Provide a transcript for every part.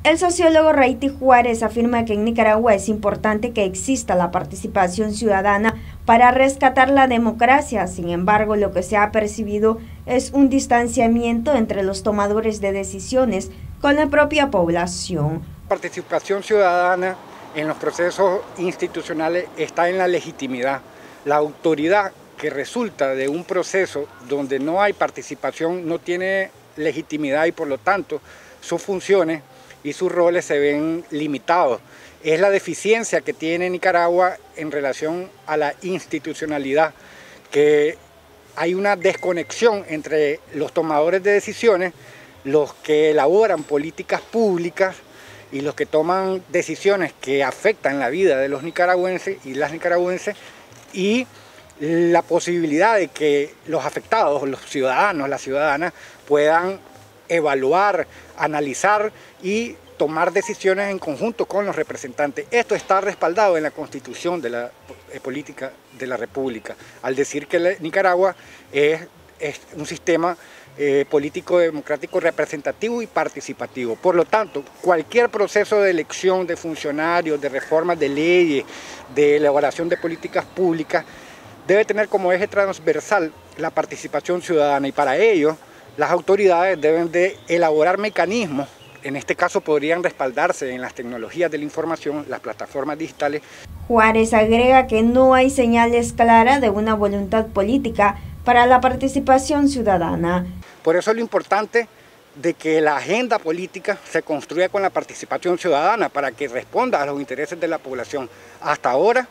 El sociólogo Raiti Juárez afirma que en Nicaragua es importante que exista la participación ciudadana para rescatar la democracia. Sin embargo, lo que se ha percibido es un distanciamiento entre los tomadores de decisiones con la propia población. La participación ciudadana en los procesos institucionales está en la legitimidad. La autoridad que resulta de un proceso donde no hay participación no tiene legitimidad y por lo tanto sus funciones y sus roles se ven limitados. Es la deficiencia que tiene Nicaragua en relación a la institucionalidad, que hay una desconexión entre los tomadores de decisiones, los que elaboran políticas públicas y los que toman decisiones que afectan la vida de los nicaragüenses y las nicaragüenses, y la posibilidad de que los afectados, los ciudadanos, las ciudadanas, puedan evaluar, analizar y tomar decisiones en conjunto con los representantes. Esto está respaldado en la Constitución de la Política de la República, al decir que Nicaragua es un sistema político democrático representativo y participativo. Por lo tanto, cualquier proceso de elección de funcionarios, de reformas de leyes, de elaboración de políticas públicas, debe tener como eje transversal la participación ciudadana, y para ello las autoridades deben de elaborar mecanismos. En este caso podrían respaldarse en las tecnologías de la información, las plataformas digitales. Juárez agrega que no hay señales claras de una voluntad política para la participación ciudadana. Por eso es lo importante de que la agenda política se construya con la participación ciudadana para que responda a los intereses de la población. Hasta ahora,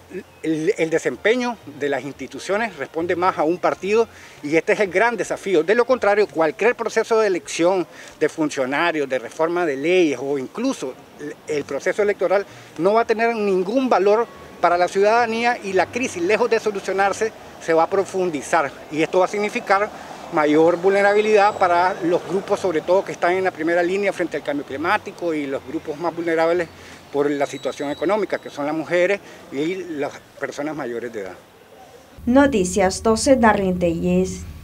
el desempeño de las instituciones responde más a un partido y este es el gran desafío. De lo contrario, cualquier proceso de elección de funcionarios, de reforma de leyes o incluso el proceso electoral no va a tener ningún valor para la ciudadanía y la crisis, lejos de solucionarse, se va a profundizar y esto va a significar mayor vulnerabilidad para los grupos, sobre todo que están en la primera línea frente al cambio climático, y los grupos más vulnerables por la situación económica, que son las mujeres y las personas mayores de edad. Noticias 12, Darlene Telles.